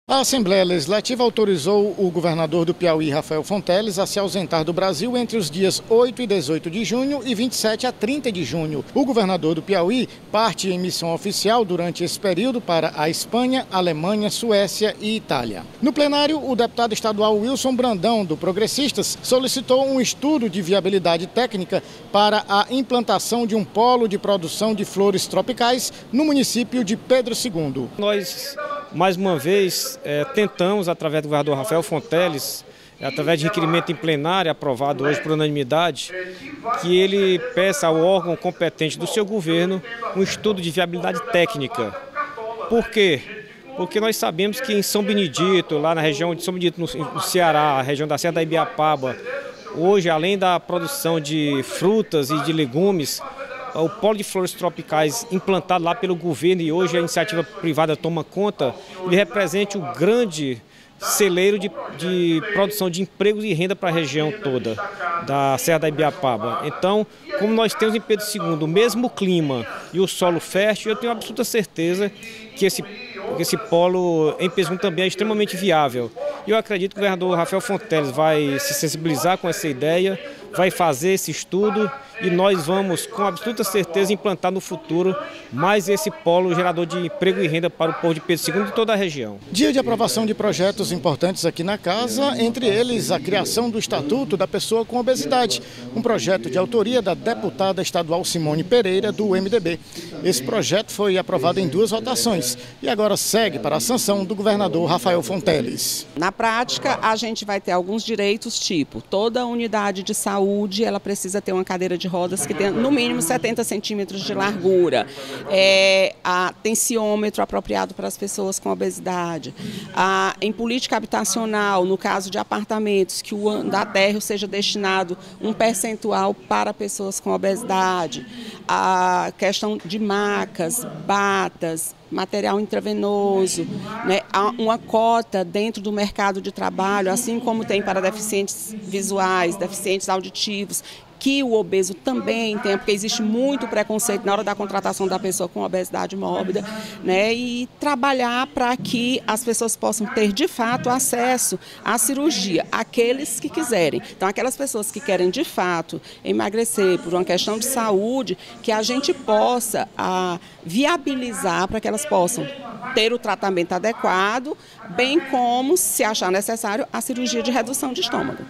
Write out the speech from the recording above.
A Assembleia Legislativa autorizou o governador do Piauí, Rafael Fonteles, a se ausentar do Brasil entre os dias 8 e 18 de junho e 27 a 30 de junho. O governador do Piauí parte em missão oficial durante esse período para a Espanha, Alemanha, Suécia e Itália. No plenário, o deputado estadual Wilson Brandão, do Progressistas, solicitou um estudo de viabilidade técnica para a implantação de um polo de produção de flores tropicais no município de Pedro II. Nós, mais uma vez, tentamos, através do governador Rafael Fonteles, através de requerimento em plenário, aprovado hoje por unanimidade, que ele peça ao órgão competente do seu governo um estudo de viabilidade técnica. Por quê? Porque nós sabemos que em São Benedito, lá na região de São Benedito, no Ceará, a região da Serra da Ibiapaba, hoje, além da produção de frutas e de legumes, o polo de flores tropicais implantado lá pelo governo e hoje a iniciativa privada toma conta, ele representa o grande celeiro de produção de empregos e renda para a região toda da Serra da Ibiapaba. Então, como nós temos em Pedro II o mesmo clima e o solo fértil, eu tenho absoluta certeza que esse polo em Pedro II também é extremamente viável. E eu acredito que o governador Rafael Fonteles vai se sensibilizar com essa ideia, vai fazer esse estudo e nós vamos, com absoluta certeza, implantar no futuro mais esse polo gerador de emprego e renda para o povo de Pedro II e toda a região. Dia de aprovação de projetos importantes aqui na casa, entre eles a criação do Estatuto da Pessoa com Obesidade, um projeto de autoria da deputada estadual Simone Pereira, do MDB. Esse projeto foi aprovado em 2 votações e agora segue para a sanção do governador Rafael Fonteles. Na prática, a gente vai ter alguns direitos, tipo, toda unidade de saúde ela precisa ter uma cadeira de rodas que tenha no mínimo 70 centímetros de largura, a tensiômetro apropriado para as pessoas com obesidade, em política habitacional, no caso de apartamentos, que o andar térreo seja destinado um percentual para pessoas com obesidade, a questão de macas, batas, material intravenoso, né? Há uma cota dentro do mercado de trabalho, assim como tem para deficientes visuais, deficientes auditivos, que o obeso também tem, porque existe muito preconceito na hora da contratação da pessoa com obesidade mórbida, né? E trabalhar para que as pessoas possam ter, de fato, acesso à cirurgia, aqueles que quiserem. Então, aquelas pessoas que querem, de fato, emagrecer por uma questão de saúde, que a gente possa viabilizar para que elas possam ter o tratamento adequado, bem como, se achar necessário, a cirurgia de redução de estômago.